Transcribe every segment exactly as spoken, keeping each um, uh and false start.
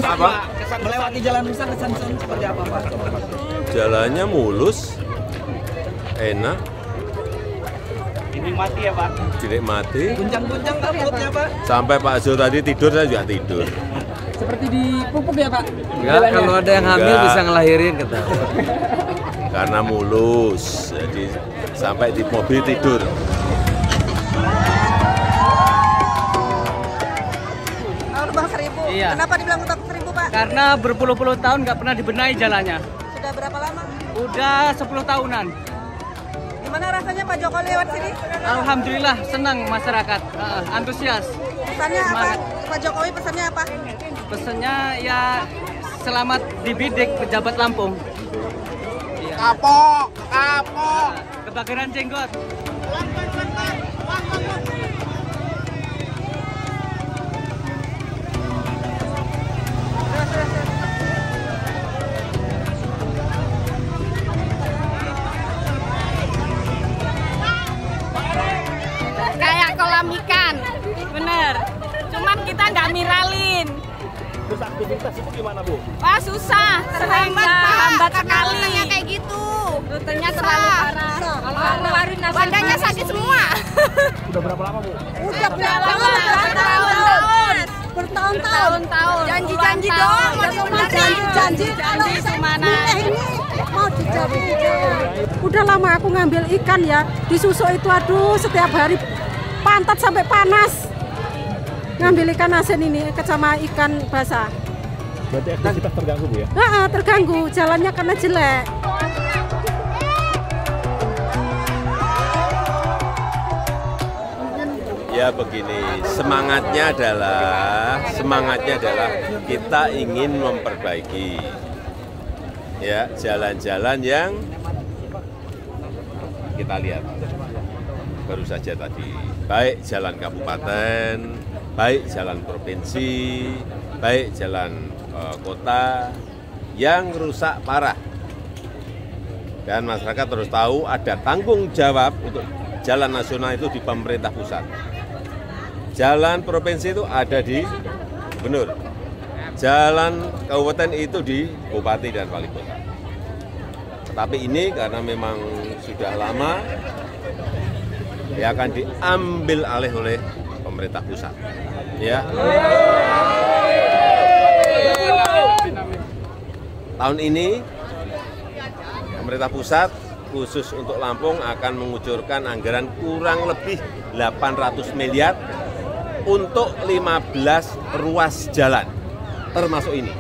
Apa? Kesan melewati jalan rusak kesan-kesan seperti apa Pak? Jalannya mulus, enak, Dinikmati ya Pak? dinikmati. Guncang-guncang takutnya Pak? Sampai Pak Zul tadi tidur, saya juga tidur. Seperti dipupuk ya Pak? Enggak, kalau ada yang hamil Enggak. bisa ngelahirin kata. Karena mulus, jadi sampai di mobil tidur. Lubang Seribu. Iya. Kenapa dibilang Lubang Seribu, Pak? Karena berpuluh-puluh tahun nggak pernah dibenahi jalannya. Sudah berapa lama? Udah sepuluh tahunan. Gimana rasanya Pak Jokowi lewat sini? Alhamdulillah senang masyarakat, uh, antusias. Pesannya apa? Semangat. Pak Jokowi pesannya apa? Pesannya ya selamat dibidik pejabat Lampung. Iya. Kapok, kapok. Kebakaran jenggot. Kayak kolam ikan, bener. Cuman kita nggak miralin. Terus aktivitas itu gimana Bu? Wah susah, terhambat hambat sekali. Rutenya kayak gitu, rutenya terlalu parah. Kalau badannya sakit semua. Udah berapa lama Bu? Udah Udah lama, bertahun-tahun. Bertahun-tahun. Tahun-tahun. Janji-janji Puluhan doang, tahun. cuma janji-janji. Janji semana. Ini mau dijawab. Udah lama aku ngambil ikan ya, di susuk itu aduh setiap hari pantat sampai panas. Ngambil ikan asin ini sama ikan basah. Berarti aktivitas terganggu Bu ya? Nah, terganggu, jalannya karena jelek. Ya begini, semangatnya adalah semangatnya adalah kita ingin memperbaiki ya jalan-jalan yang kita lihat baru saja tadi, baik jalan kabupaten, baik jalan provinsi, baik jalan eh, kota yang rusak parah. Dan masyarakat terus tahu ada tanggung jawab untuk jalan nasional itu di pemerintah pusat. Jalan provinsi itu ada di gubernur. Jalan kabupaten itu di bupati dan wali kota. Tetapi ini karena memang sudah lama, ya akan diambil alih oleh pemerintah pusat. Ya. Tahun ini pemerintah pusat khusus untuk Lampung akan mengucurkan anggaran kurang lebih delapan ratus miliar untuk lima belas ruas jalan, termasuk ini.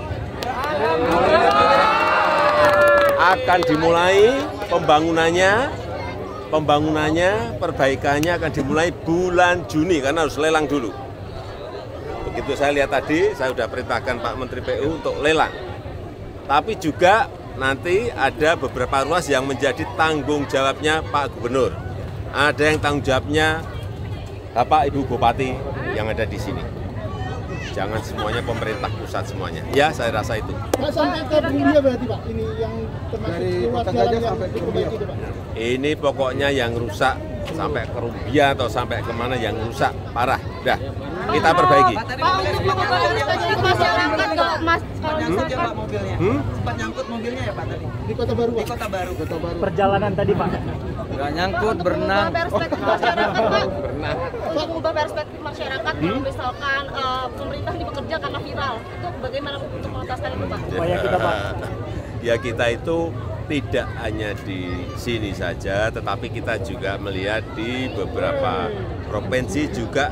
Akan dimulai pembangunannya, pembangunannya, perbaikannya akan dimulai bulan Juni karena harus lelang dulu. Begitu saya lihat tadi, saya sudah perintahkan Pak Menteri P U untuk lelang. Tapi juga nanti ada beberapa ruas yang menjadi tanggung jawabnya Pak Gubernur. Ada yang tanggung jawabnya Bapak Ibu Bupati yang ada di sini. Jangan semuanya pemerintah pusat semuanya. Ya, saya rasa itu. Pak, sampai ke Rumbia berarti Pak? Ini yang termasuk Dari ruas Kota jalan Gajah yang sampai ke diperbaiki itu, Pak? Ini pokoknya yang rusak sampai ke Rumbia atau sampai kemana yang rusak parah. Udah, kita perbaiki. Pak, untuk mengobati masyarakat kok Mas kalau Nyangkut ya Pak mobilnya? Hmm? Sempat nyangkut mobilnya ya Pak tadi? Di Kota Baru, Di Pak? Kota Baru. Kota Baru. Perjalanan tadi Pak? Enggak nyangkut, berenang. perspektif masyarakat, Pak. Untuk mengubah perspektif masyarakat kalau misalkan eh, pemerintah ini bekerja karena viral. Itu bagaimana untuk mengentaskan itu, Pak? Upaya kita Pak. Ya kita itu tidak hanya di sini saja, tetapi kita juga melihat di beberapa provinsi juga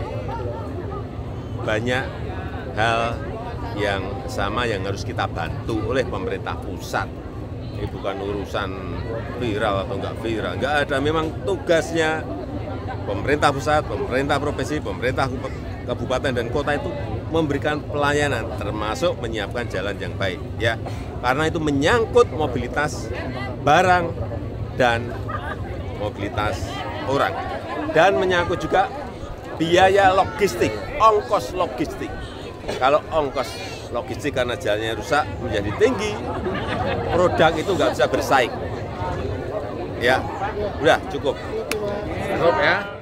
banyak hal yang sama yang harus kita bantu oleh pemerintah pusat. Ini bukan urusan viral atau enggak viral, enggak ada. Memang tugasnya pemerintah pusat, pemerintah provinsi, pemerintah kabupaten dan kota itu memberikan pelayanan, termasuk menyiapkan jalan yang baik, ya. Karena itu menyangkut mobilitas barang dan mobilitas orang, dan menyangkut juga biaya logistik, ongkos logistik. Kalau ongkos logistik karena jalannya rusak menjadi tinggi, produk itu nggak bisa bersaing. Ya, udah cukup. Cukup ya.